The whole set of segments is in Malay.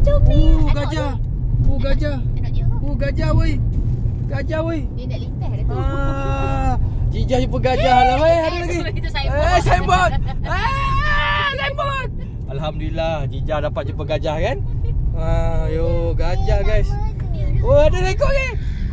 comel. Gajah. Gajah. Gajah woi. Gajah woi. Dia nak lintas dah tu. Jijah jumpa gajah lah weh. Ada lagi. Itu signboard. Signboard. Signboard. Alhamdulillah Jijah dapat jumpa gajah kan. Yo gajah guys. Oh ada rekod ni.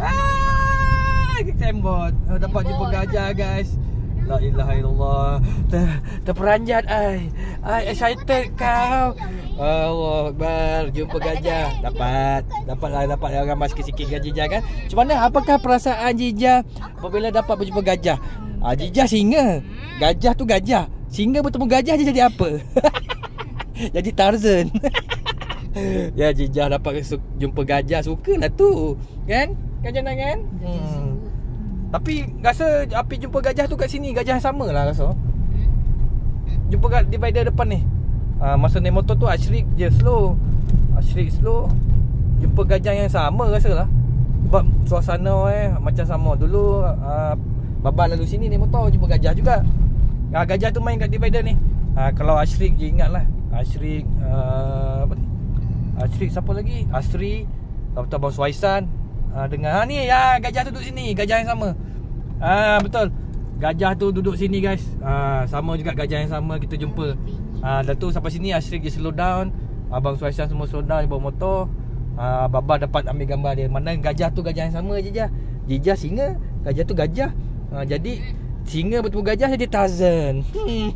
Signboard. Dapat jumpa gajah guys. La ilaha illallah. Terperanjat ai. Excited kau. Allah Akbar. Jumpa gajah. Dapat gambar sikit-sikit dengan Jijah kan. Macam mana? Apakah perasaan Jijah apabila dapat berjumpa gajah? Jijah singa. Gajah tu gajah. Singa bertemu gajah dia jadi apa? Jadi Tarzan. Ya Jijah dapat jumpa gajah. Sukalah tu. Kan? Kan Jana kan? Tapi rasa api jumpa gajah tu kat sini gajah yang sama lah rasa. Jumpa kat divider depan ni. Masa naik motor tu Ashrik je slow. Ashrik slow. Jumpa gajah yang sama rasa lah. Sebab suasana macam sama. Dulu Baba lalu sini naik motor jumpa gajah juga. Gajah tu main kat divider ni. Kalau Ashrik je ingat lah. Ashrik apa ni? Ashrik siapa lagi? Asri. Lepas Abang Suaisan. Dengan ni ya gajah tu duduk sini. Gajah yang sama. Betul. Gajah tu duduk sini guys. Sama juga gajah yang sama kita jumpa. Dah tu sampai sini Ashrik dia slow down. Abang Suaisan semua slow down bawa motor. Baba dapat ambil gambar dia. Mana gajah tu gajah yang sama Jijah. Jijah singa, gajah tu gajah. Jadi singa bertemu gajah jadi Tarzan.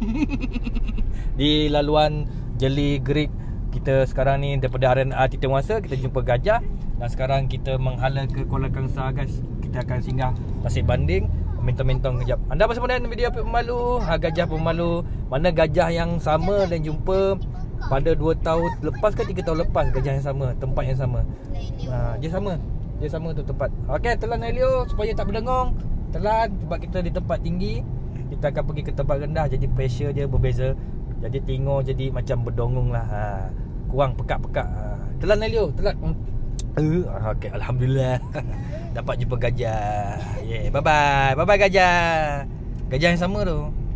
Di laluan Jeli Greek kita sekarang ni daripada RNR Titian Wangsa kita jumpa gajah. Dan sekarang kita menghala ke Kuala Kangsar guys. Kita akan singgah Pasir Banding. Mentong-mentong kejap. Anda bersama dengan video Pemalu. Gajah Pemalu. Mana gajah yang sama dan jumpa pada 2 tahun lepas ke 3 tahun lepas. Gajah yang sama, tempat yang sama. Dia sama. Dia sama tu tempat. Okey, telan Elio supaya tak berdengung. Telan sebab kita di tempat tinggi. Kita akan pergi ke tempat rendah. Jadi pressure dia berbeza. Jadi tengok jadi macam berdongong lah. Kurang pekak-pekak. Telan Elio, telan. Okay, Alhamdulillah. Dapat jumpa gajah. Bye-bye. Bye-bye gajah. Gajah yang sama tu.